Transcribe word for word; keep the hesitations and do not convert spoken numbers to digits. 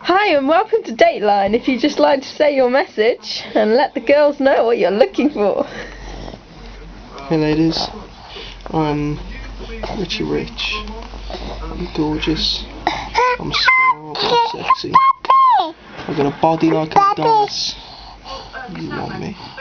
Hi and welcome to Dateline. If you'd just like to say your message and let the girls know what you're looking for. Hey ladies, I'm Richie Rich. I'm gorgeous. I'm smart, I'm sexy. I've got a body like a goddess. You want me?